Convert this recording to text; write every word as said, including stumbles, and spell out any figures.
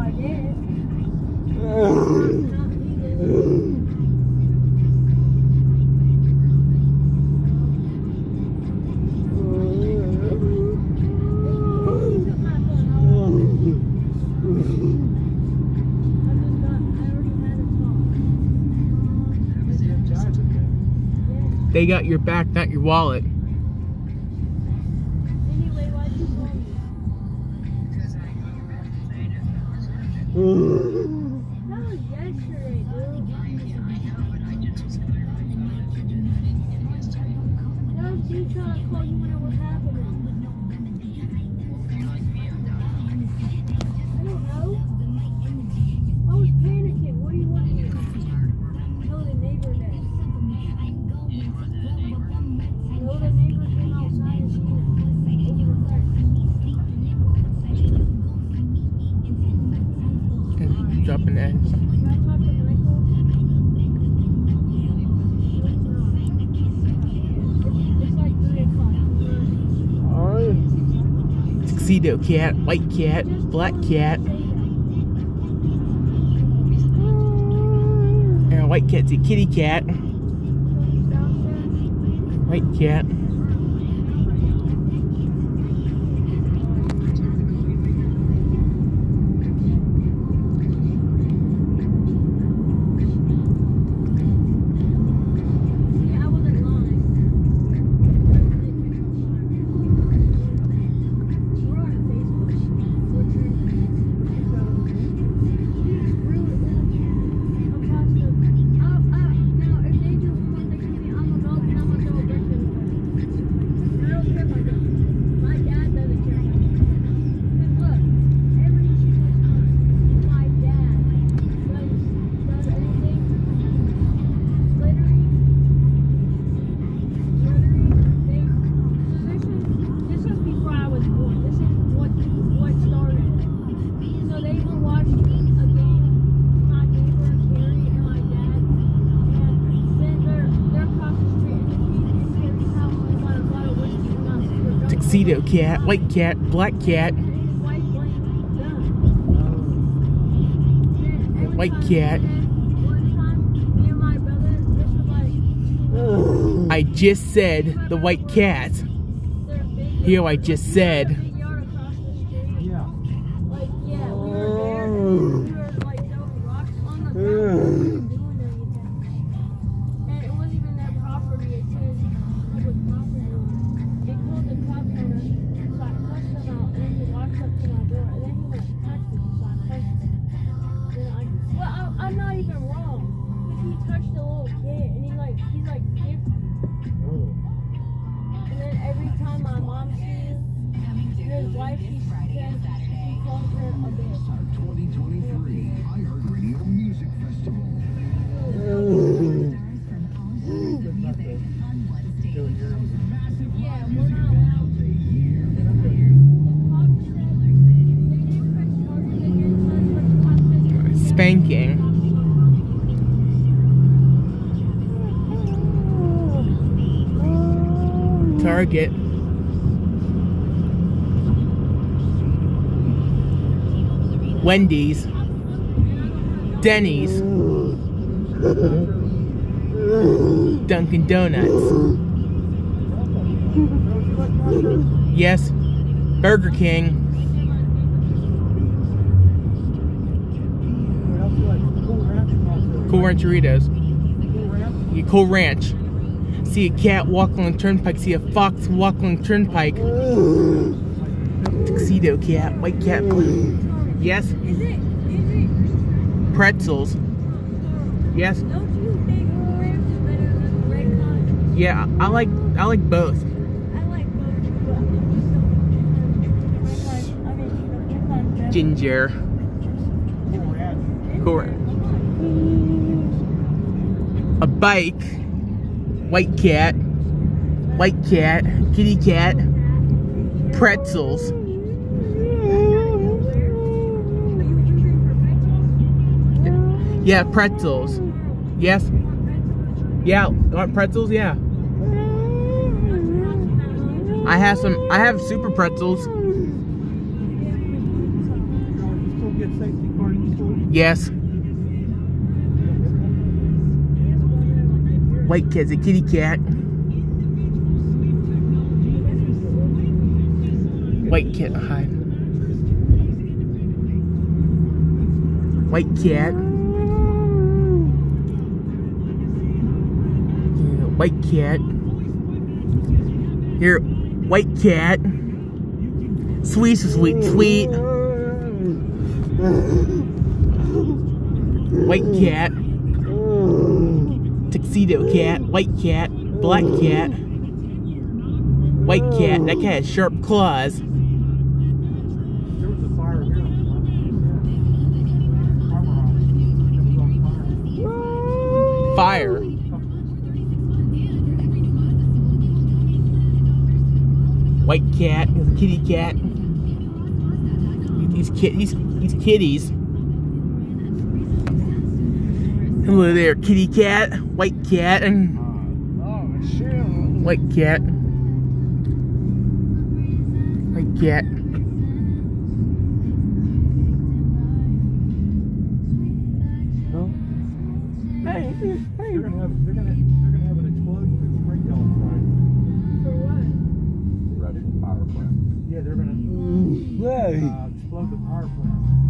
I did. They got your back, not your wallet. Anyway, why'd you call me? That was yesterday, dude. That was you trying to call you when it was happening. I don't know. I was panicking. What do you want to do? Tell the neighbor that. No, the neighbor came outside and seen it. Over the fence. Dropping eggs. Can I talk to Michael? It's like three o'clock. Tuxedo cat, white cat, black cat. And a white cat's a kitty cat. White cat. Tuxedo cat, white cat, black cat. White cat. I just said the white cat. Here I just said. Yeah. Like, yeah, we were there and we were like throwing rocks on the ground. We weren't doing anything. And it wasn't even their property, it said public property. They called the cops on us, so I pushed them out and then he walked up to my door and then he went to touch me, so I pushed him. Then I, well, I, I'm not even wrong. Because he touched a little kid and he like, he's like fifty. And then every time my mom sees his wife, he says he calls her a bitch. twenty twenty-three iHeartRadio Music Festival. Yeah, we're not allowed to. Spanking. Target. Wendy's. Denny's. Dunkin' Donuts. Yes. Burger King. Cool Ranch Doritos. Yeah, Cool Ranch. See a cat walk along the turnpike. See a fox walk along the turnpike. Tuxedo cat, white cat, blue. Yes. Is it? Is it? Pretzels. Yes. Don't you think Cool Ranch is better than the red kind? Yeah, I like I like both. I like both, but I mean, the red kind better. Ginger. Cool Ranch. A bike. White cat. White cat. Kitty cat. Pretzels. Yeah, pretzels. Yes. Yeah, you want pretzels? Yeah. I have some. I have super pretzels. safety car in school? Yes. White cat's a kitty cat. White cat, hi. White cat. Yeah, white cat. Here, white cat. Sweet, sweet, sweet. White cat. Tuxedo cat. White cat. Black cat. White cat. That cat has sharp claws. There was a fire here. Harmarville. Fire. White cat. Kitty cat. These kit. These these kitties. Hello there, kitty cat, white cat, and white cat, white cat. No? Hey, hey, they're gonna have they're gonna they're gonna have an explosion in Springdale on Friday. For what? Ready? Power plant. Yeah, they're gonna uh, explode the power plant.